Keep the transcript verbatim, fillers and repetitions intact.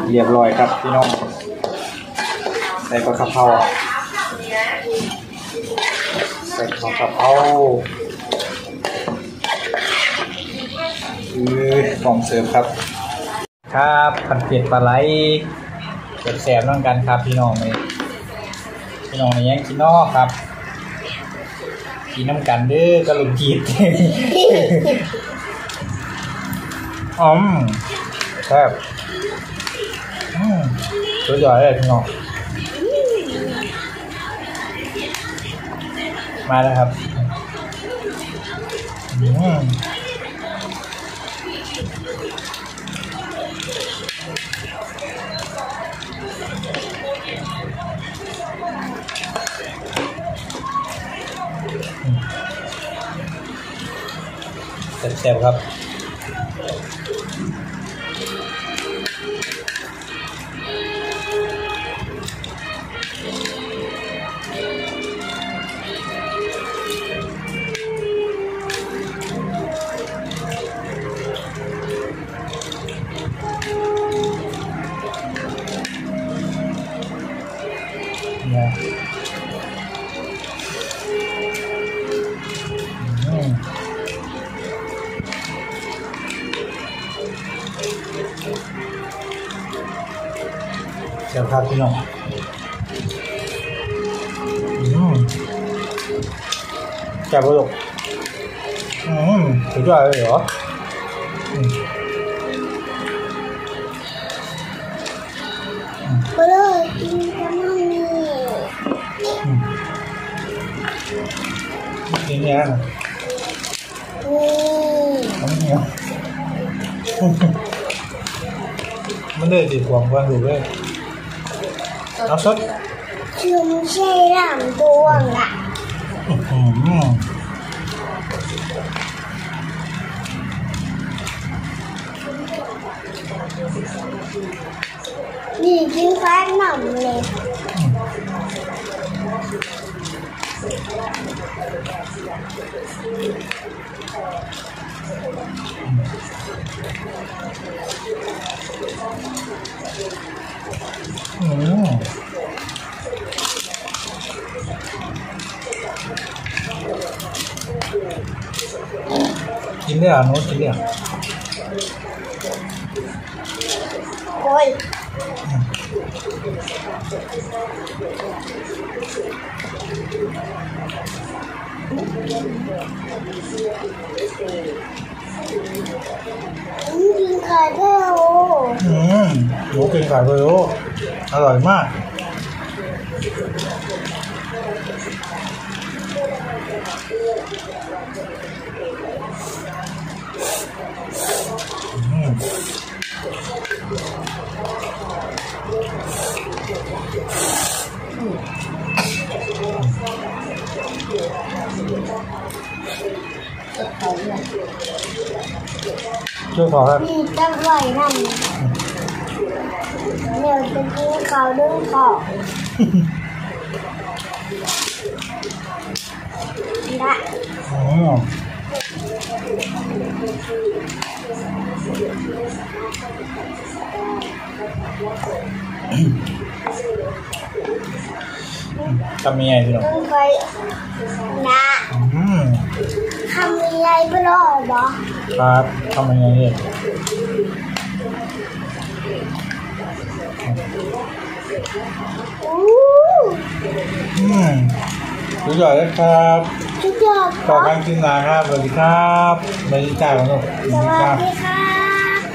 เรียบร้อยครับพี่น้องใส่กระเพราใส่กระเพราคือของเสิร์ฟครับครับผัดเผ็ดปลาไหลแสบๆน้องกันครับพี่น้องเลยพี่น้องในยังกินนอกครับกินน้ำกันเด้อกระลุมกีดอืมแซ่บอืมสุดยอดเลยพี่น้องมาแล้วครับอืมแซ่บๆครับเนี่ยเสียบครับพี่น้องอืมแซ่บเลยลูกอืมสุดยอดเลยเหรอก็เลยกินกันไม่มีกินเนี่ยน้ำเหนียวมันเลยติดความกันดูเลยน้ำสดชื่อไม่ใช่ลำตัวอ่ะนี่กินฟ้าหน่ำเลยอืมกินได้อ่ะน้องกินได้อ่ะโอ้ยกินไข่พะโล้อืมหนูกินไข่พะโล้อร่อยมากอืมช่วยขอครับนี่จะไหวนั่นเดี๋ยวจะกินข้าวด้วยข้าวได้อ๋อทำยังไงพี่น้องต้องไปนะทำยังไงไปรอบ่ครับทำยังไงเนี่ยอืมสุดยอดเลยครับสุดยอดต่อการกินนาครับสวัสดีครับสวัสดีจ้าพี่น้องสวัสดีครับ